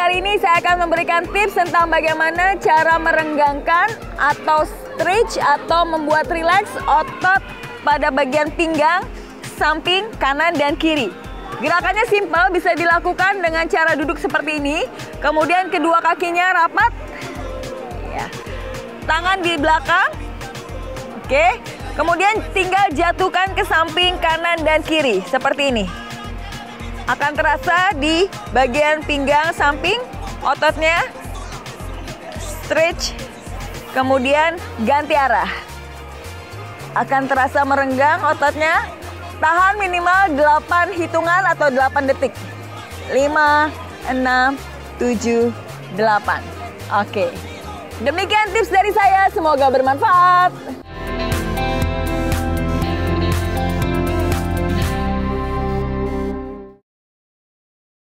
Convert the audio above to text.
kali ini saya akan memberikan tips tentang bagaimana cara merenggangkan atau stretch atau membuat rileks otot pada bagian pinggang, samping, kanan, dan kiri. Gerakannya simpel, bisa dilakukan dengan cara duduk seperti ini. Kemudian kedua kakinya rapat. Ya. Tangan di belakang. Oke. Kemudian tinggal jatuhkan ke samping, kanan, dan kiri. Seperti ini. Akan terasa di bagian pinggang samping, ototnya stretch, kemudian ganti arah. Akan terasa merenggang ototnya, tahan minimal 8 hitungan atau 8 detik. 5, 6, 7, 8. Oke. Demikian tips dari saya, semoga bermanfaat.